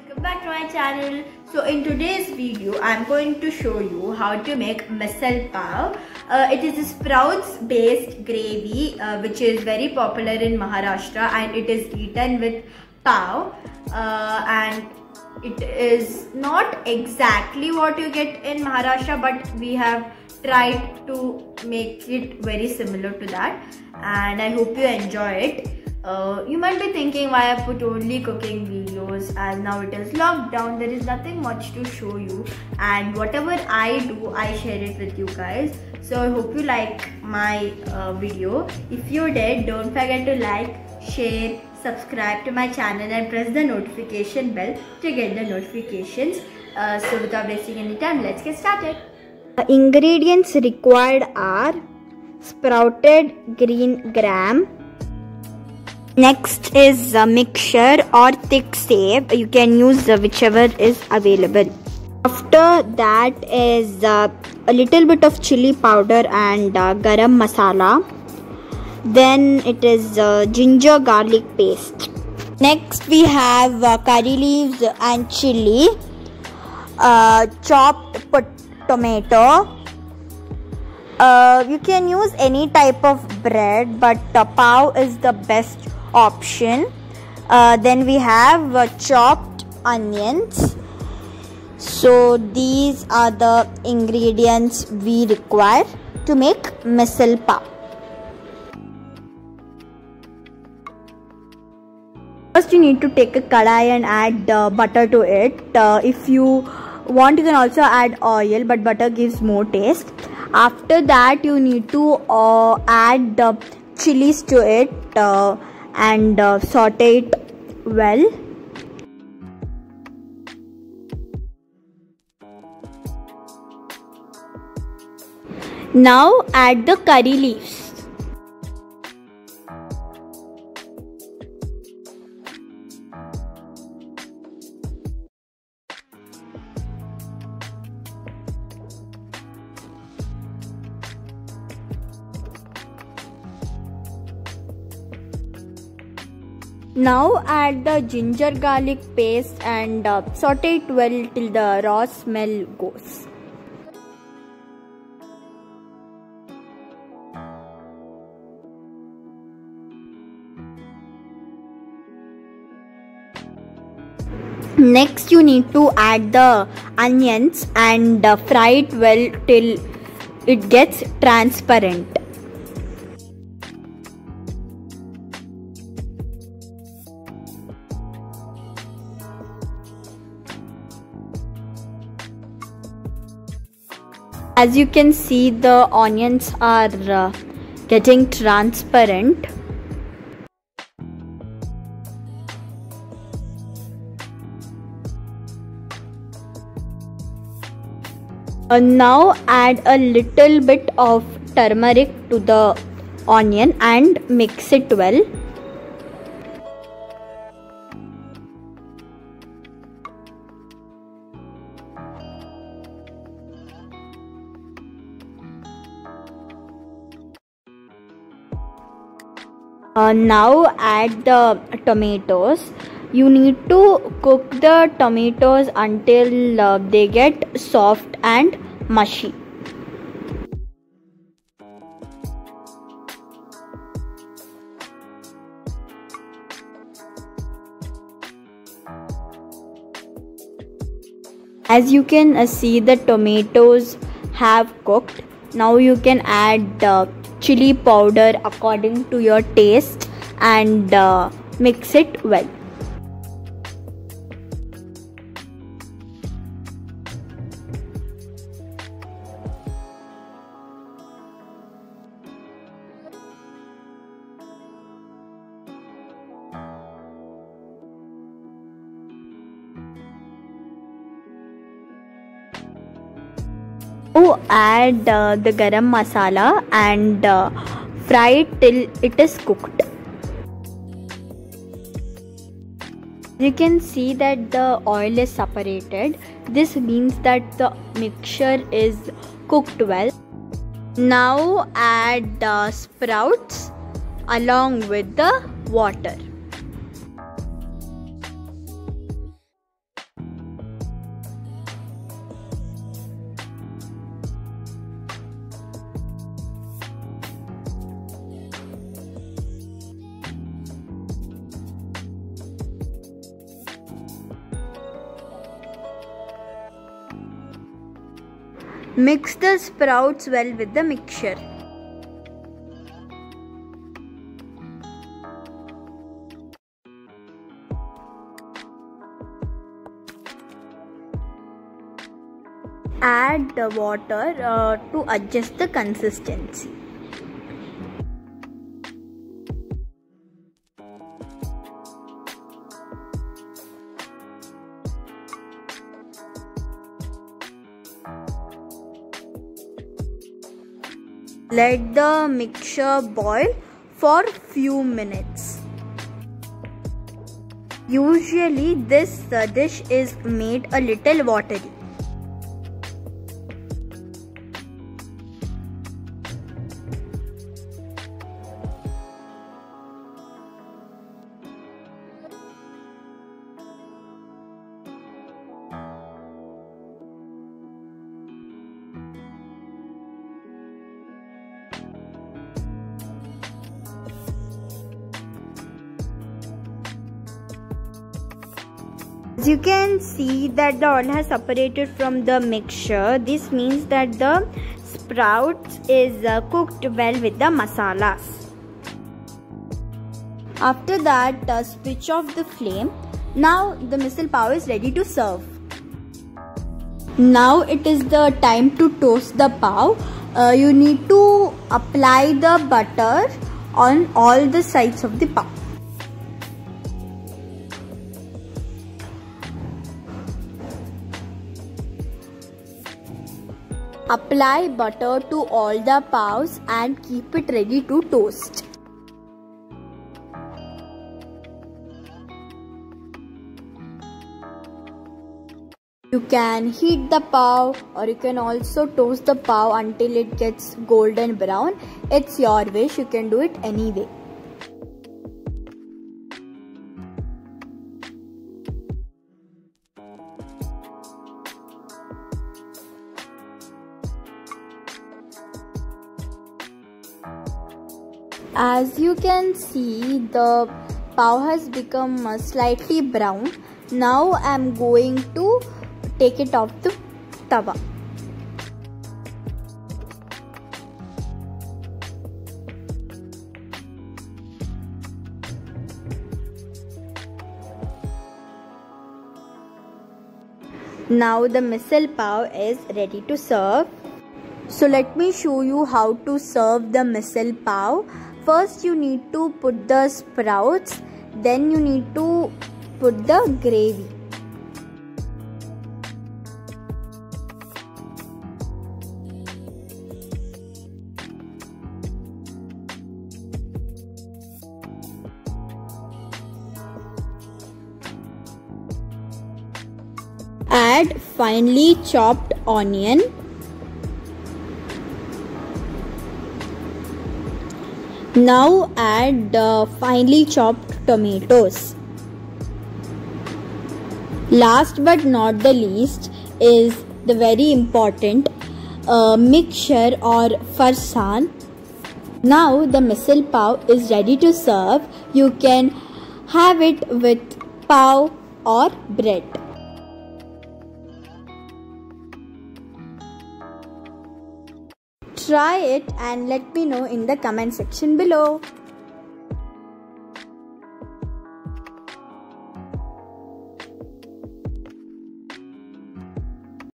welcome back to my channel. So in today's video I'm going to show you how to make misal pav. It is a sprouts based gravy which is very popular in Maharashtra, and it is eaten with pav, and it is not exactly what you get in Maharashtra, but we have tried to make it very similar to that, and I hope you enjoy it. You might be thinking why I put only cooking videos, as now it is lockdown, there is nothing much to show you, and whatever I do I share it with you guys. So I hope you like my video. If you did, don't forget to like, share, subscribe to my channel and press the notification bell to get the notifications. So without wasting any time, let's get started. The ingredients required are sprouted green gram. Next is a mixture or thick save. You can use whichever is available. After that is a little bit of chili powder and garam masala. Then it is ginger garlic paste. Next we have curry leaves and chili, chopped tomato. You can use any type of bread, but pav is the best option. Then we have chopped onions. So these are the ingredients we require to make misal pav. First you need to take a kadai and add butter to it. If you want, you can also add oil, but butter gives more taste. After that you need to add the chilies to it and saute it well. Now add the curry leaves. Now add the ginger garlic paste and saute it well till the raw smell goes. Next you need to add the onions and fry it well till it gets transparent. As you can see, the onions are getting transparent. Now add a little bit of turmeric to the onion and mix it well. Now add the tomatoes. You need to cook the tomatoes until they get soft and mushy. As you can see, the tomatoes have cooked. Now you can add chili powder according to your taste and mix it well. Add the garam masala and fry it till it is cooked. You can see that the oil is separated. This means that the mixture is cooked well. Now add the sprouts along with the water. Mix the sprouts well with the mixture. Add the water to adjust the consistency. Let the mixture boil for few minutes. Usually this dish is made a little watery. As you can see that the oil has separated from the mixture. This means that the sprouts is cooked well with the masalas. After that, switch off the flame. Now the misal pav is ready to serve. Now it is the time to toast the pav. You need to apply the butter on all the sides of the pav. Apply butter to all the pavs and keep it ready to toast. You can heat the pav or you can also toast the pav until it gets golden brown. It's your wish, you can do it any way. As you can see, the pav has become slightly brown. Now I am going to take it off the tawa. Now the misal pav is ready to serve. So let me show you how to serve the misal pav. First you need to put the sprouts, then you need to put the gravy. Add finely chopped onion. Now add finely chopped tomatoes. Last but not the least is the very important mixture or farsan. Now the misal pav is ready to serve. You can have it with pav or bread. Try it and let me know in the comment section below.